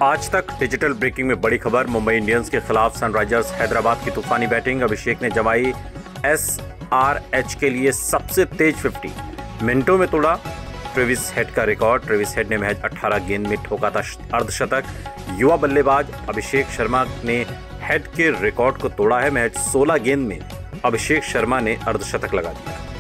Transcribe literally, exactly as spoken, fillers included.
आज तक digital breaking में बड़ी खबर। मुंबई इंडियंस के खिलाफ सनराइजर्स हैदराबाद की तूफानी बैटिंग। अभिषेक ने जमाई एस आर एच के लिए सबसे तेज पचास। मिनटों में तोड़ा ट्रेविस हेड का रिकॉर्ड। ट्रेविस हेड ने महज अठारह गेंद में ठोका था अर्धशतक। युवा बल्लेबाज अभिषेक शर्मा ने हेड के रिकॉर्ड को तोड़ा है। महज सोलह गेंद में अभिषेक शर्मा ने अर्धशतक लगा दिया।